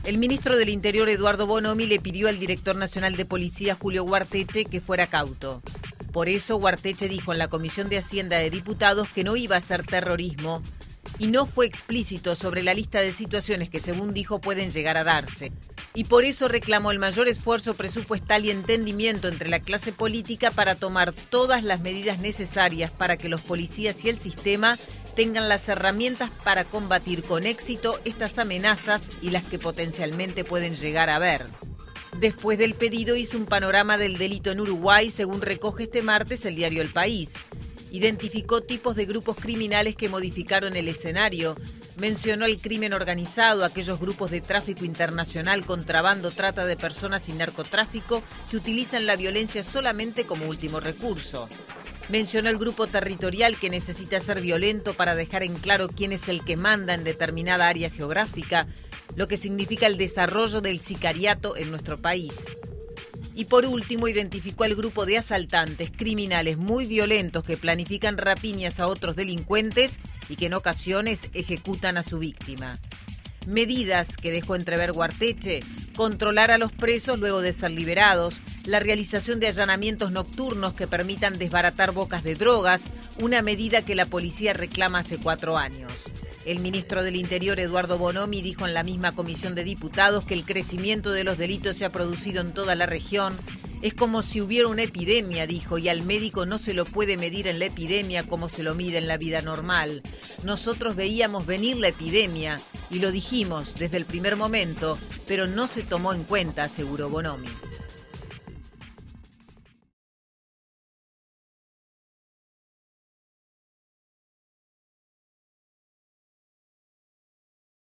El ministro del Interior, Eduardo Bonomi, le pidió al director nacional de policía, Julio Guarteche, que fuera cauto. Por eso, Guarteche dijo en la Comisión de Hacienda de Diputados que no iba a ser terrorismo y no fue explícito sobre la lista de situaciones que, según dijo, pueden llegar a darse. Y por eso reclamó el mayor esfuerzo presupuestal y entendimiento entre la clase política para tomar todas las medidas necesarias para que los policías y el sistema tengan las herramientas para combatir con éxito estas amenazas y las que potencialmente pueden llegar a haber. Después del pedido hizo un panorama del delito en Uruguay, según recoge este martes el diario El País. Identificó tipos de grupos criminales que modificaron el escenario. Mencionó el crimen organizado, aquellos grupos de tráfico internacional, contrabando, trata de personas y narcotráfico que utilizan la violencia solamente como último recurso. Mencionó el grupo territorial que necesita ser violento para dejar en claro quién es el que manda en determinada área geográfica, lo que significa el desarrollo del sicariato en nuestro país. Y por último, identificó el grupo de asaltantes, criminales muy violentos que planifican rapiñas a otros delincuentes y que en ocasiones ejecutan a su víctima. Medidas que dejó entrever Guarteche: controlar a los presos luego de ser liberados, la realización de allanamientos nocturnos que permitan desbaratar bocas de drogas, una medida que la policía reclama hace 4 años. El ministro del Interior, Eduardo Bonomi, dijo en la misma Comisión de Diputados que el crecimiento de los delitos se ha producido en toda la región. Es como si hubiera una epidemia, dijo, y al médico no se lo puede medir en la epidemia como se lo mide en la vida normal. Nosotros veíamos venir la epidemia y lo dijimos desde el primer momento, pero no se tomó en cuenta, aseguró Bonomi.